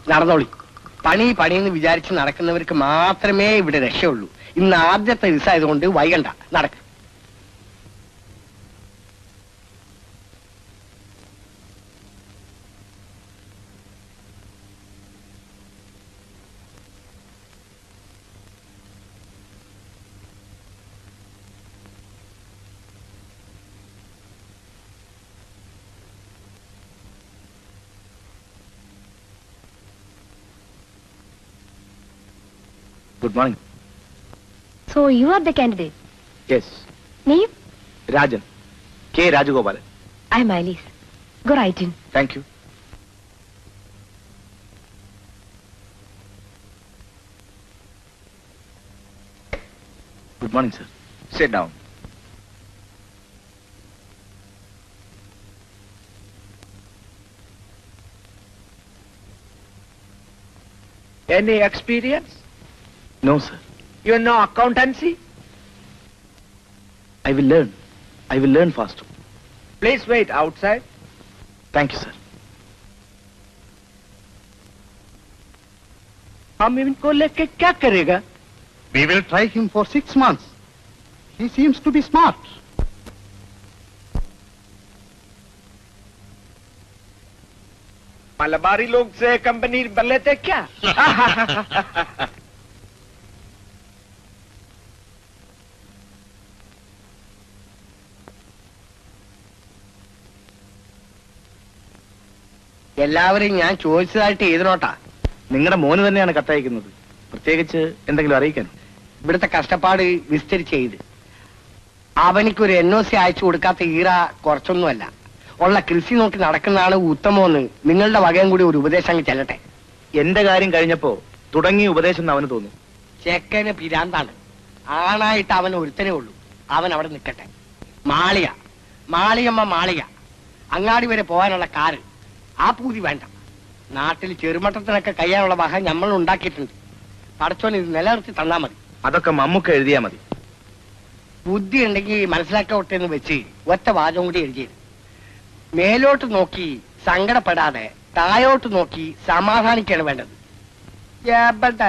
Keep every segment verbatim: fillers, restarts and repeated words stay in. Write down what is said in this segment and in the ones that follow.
നടന്നോളി. പണി പണിയെന്ന് വിചാരിച്ച് നടക്കുന്നവർക്ക് മാത്രമേ ഇവിടെ രക്ഷയുള്ളൂ. ഇന്ന് ആദ്യത്തെ ദിവസമായതുകൊണ്ട് വൈകണ്ട, നടക്ക്. Good morning. So you are the candidate? Yes. Name? Rajan. K. Rajagopalan. I am Alice. Go right in. Thank you. Good morning, sir. Sit down. Any experience? No, sir. You know accountancy? I will learn. I will learn fast. Please wait outside. Thank you, sir. हम इनको लेके क्या करेगा? We will try him for six months. He seems to be smart. Malabari लोग से company कर लेते क्या? എല്ലാവരെയും ഞാൻ ചോദിച്ചതായിട്ട് എഴുതണോട്ടാ. നിങ്ങളുടെ മോന് തന്നെയാണ് കത്തയക്കുന്നത്. പ്രത്യേകിച്ച് എന്തെങ്കിലും അറിയിക്കാൻ? ഇവിടുത്തെ കഷ്ടപ്പാട് വിസ്തരിച്ച് എഴുത്. അവനിക്കൊരു എൻ ഒ സി അയച്ചു കൊടുക്കാത്ത ഈറ കുറച്ചൊന്നുമല്ല. ഉള്ള കൃഷി നോക്കി നടക്കുന്നതാണ് ഉത്തമമെന്ന് നിങ്ങളുടെ വകയും കൂടി ഒരു ഉപദേശം ചെല്ലട്ടെ. എന്റെ കാര്യം കഴിഞ്ഞപ്പോ തുടങ്ങിയ ഉപദേശം അവന് തോന്നി. ചെക്കന് പിരാന്താണ്. ആണായിട്ട് അവൻ ഒരുത്തനേ ഉള്ളൂ. അവൻ അവിടെ നിൽക്കട്ടെ. മാളിക, മാളിയമ്മ മാളിക, അങ്ങാടി വരെ പോകാനുള്ള കാറ്, ആ പൂതി വേണ്ട. നാട്ടിൽ ചെറുമട്ടത്തിനൊക്കെ കഴിയാനുള്ള വക നമ്മൾ ഉണ്ടാക്കിയിട്ടുണ്ട്. പടച്ചോൻ ഇത് നിലനിർത്തി തന്നാ മതി. അതൊക്കെ മമ്മൂക്ക എഴുതിയാ മതി. ബുദ്ധി ഉണ്ടെങ്കിൽ മനസ്സിലാക്കട്ടെ എന്ന് വെച്ച് ഒറ്റ വാചകം കൂടി എഴുതിയത്. മേലോട്ട് നോക്കി സങ്കടപ്പെടാതെ തായോട്ട് നോക്കി സമാധാനിക്കാണ് വേണ്ടത്. എവിടെ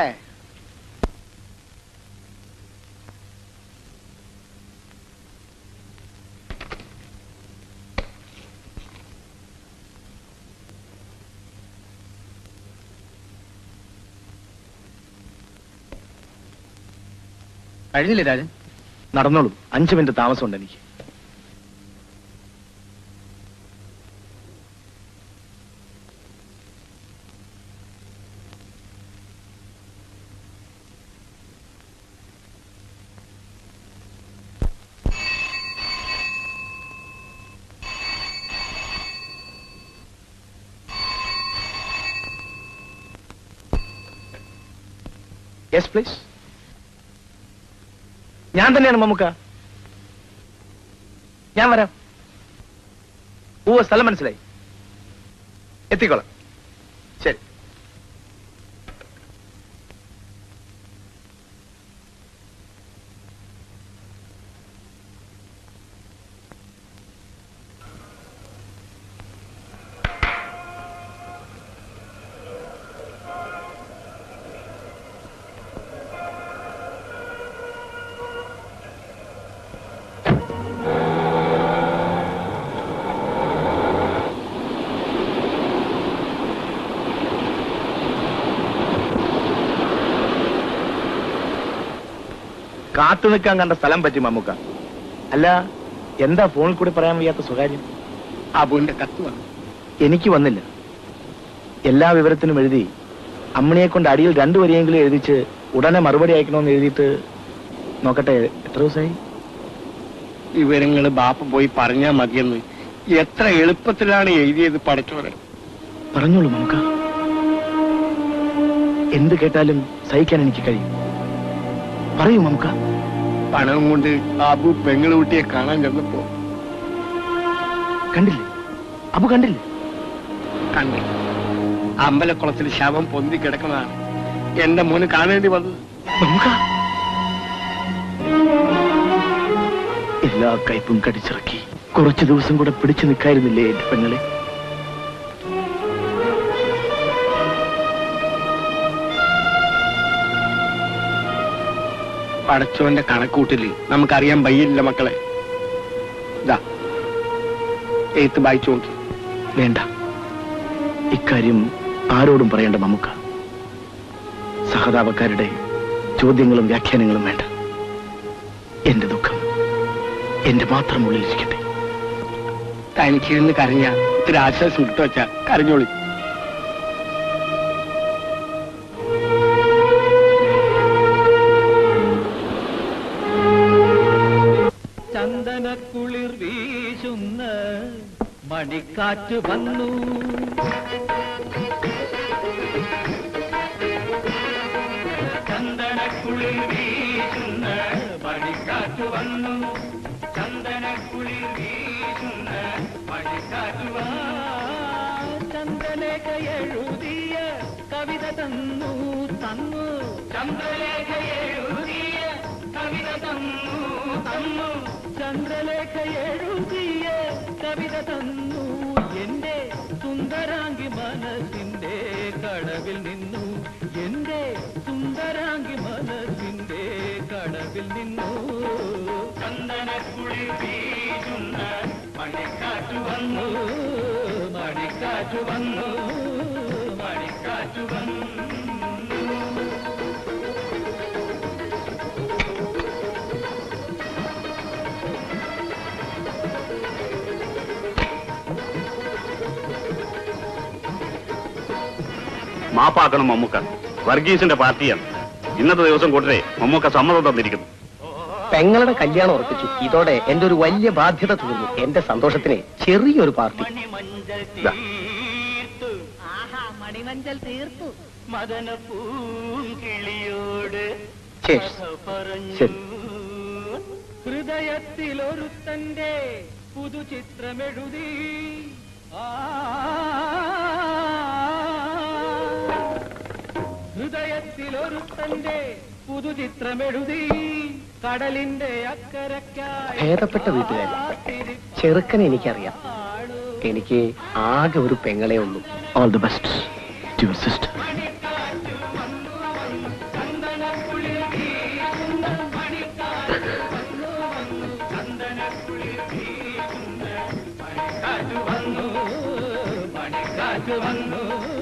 കഴിഞ്ഞില്ലേ രാജൻ? നടന്നോളൂ. അഞ്ചു മിനിറ്റ് താമസമുണ്ട് എനിക്ക്. Yes please. ഞാൻ തന്നെയാണ് മമ്മൂക്ക. ഞാൻ വരാം. ഓ, സ്ഥലം മനസ്സിലായി. എത്തിക്കോളാം. ശരി. കാത്തു നിൽക്കാൻ കണ്ട സ്ഥലം പറ്റി മമ്മൂക്ക. അല്ല, എന്താ ഫോണിൽ കൂടി പറയാൻ വയ്യാത്ത സ്വകാര്യം? അബുവിന്റെ കത്ത് വന്നു. എനിക്ക് വന്നില്ല. എല്ലാ വിവരത്തിനും എഴുതി അമ്മണിയെ കൊണ്ട് അടിയിൽ രണ്ടു വരിയെങ്കിലും എഴുതിച്ച് ഉടനെ മറുപടി അയക്കണമെന്ന് എഴുതിയിട്ട് നോക്കട്ടെ എത്ര ദിവസമായി? വിവരങ്ങള് ബാപ്പ പോയി പറഞ്ഞാ മതിയെന്ന് എത്ര എളുപ്പത്തിലാണ് എഴുതിയത് പഠിച്ചോരെ. പറഞ്ഞോളൂ മമ്മൂക്ക. എന്ത് കേട്ടാലും സഹിക്കാൻ എനിക്ക് കഴിയും. പറയൂ മമ്മൂക്ക. പണവും കൊണ്ട് അബു പെങ്ങളുട്ടിയെ കാണാൻ ചെന്നപ്പോ കണ്ടില്ലേ? അബു കണ്ടില്ലേ? കണ്ടു. അമ്പലക്കുളത്തിൽ ശവം പൊന്തി കിടക്കുന്നതാണ് എന്റെ മോന് കാണേണ്ടി വന്നത്. മമ്മൂക്ക, എല്ലാ കയ്പും കടിച്ചിറക്കി കുറച്ചു ദിവസം കൂടെ പിടിച്ചു നിൽക്കായിരുന്നില്ലേ എന്റെ പെങ്ങളെ? പടച്ചോന്റെ കണക്കൂട്ടില് നമുക്കറിയാൻ വയ്യില്ല മക്കളെ. ഇതാ എഴുത്ത് വായിച്ചു നോക്കി. വേണ്ട, ഇക്കാര്യം ആരോടും പറയേണ്ട നമുക്ക്. സഹതാപക്കാരുടെ ചോദ്യങ്ങളും വ്യാഖ്യാനങ്ങളും വേണ്ട. എന്റെ ദുഃഖം എന്റെ മാത്രം ഉള്ളിലിരിക്കട്ടെ. തനിക്കിരുന്ന് കരഞ്ഞ ഇത്തിരി ആശ്വാസം ഇട്ടു വച്ചാ കരഞ്ഞോളി. ചന്ദനക്കുളിർ വീശുന്ന മണിക്കാറ്റ് വന്നു, ചന്ദനക്കുളിർ വീശുന്ന മണിക്കാറ്റ് വന്നു, ചന്ദനക്കുളിർ വീശുന്ന മണിക്കാറ്റ് വന്നു. ചന്ദ്രലേഖ എഴുതിയ കവിത തന്നു തന്നു, ചന്ദ്രലേഖ എഴുതിയ കവിത തന്നു തന്നു, ചന്ദ്രലേഖ എഴുതിയ കവിത തന്നു. എന്റെ സുന്ദരാംഗി മനസ്സിന്റെ കടവിൽ നിന്നു, എന്റെ സുന്ദരാംഗി മനസ്സിന്റെ കടവിൽ നിന്നു. ചന്ദനക്കുളിർ വീശുന്ന മണിക്കാറ്റ് വന്നു, മണിക്കാറ്റ് വന്നു, മണിക്കാറ്റ് വന്നു. മാപ്പാക്കണം മമ്മൂക്ക. വർഗീസിന്റെ പാർട്ടിയാണ്. ഇന്നത്തെ ദിവസം കൂട്ടരെ മമ്മൂക്ക സമ്മതം തന്നിരിക്കുന്നു. പെങ്ങളുടെ കല്യാണം ഉറപ്പിച്ചു. ഇതോടെ എന്റെ ഒരു വലിയ ബാധ്യത തീർന്നു. എന്റെ സന്തോഷത്തിന് ചെറിയൊരു പാർട്ടി. മണിമഞ്ചൽ തീർത്തു മദനപ്പൂങ്കിളിയോട് ഹൃദയത്തിലൊരുത്തന്റെ പുതുചിത്രമെഴുതി, ഹൃദയത്തിലൊരുത്തന്റെ പുതുചിത്രമെഴുതി, കടലിന്റെ അക്കരക്കായി. ഭേദപ്പെട്ട വീട്ടുകാർ ചെറുക്കനെ എനിക്കറിയാം. എനിക്ക് ആകെ ഒരു പെങ്ങളെ ഉള്ളൂ. All the best to your sister. മണിക്കാറ്റ് വന്നു, മണിക്കാറ്റ് വന്നു.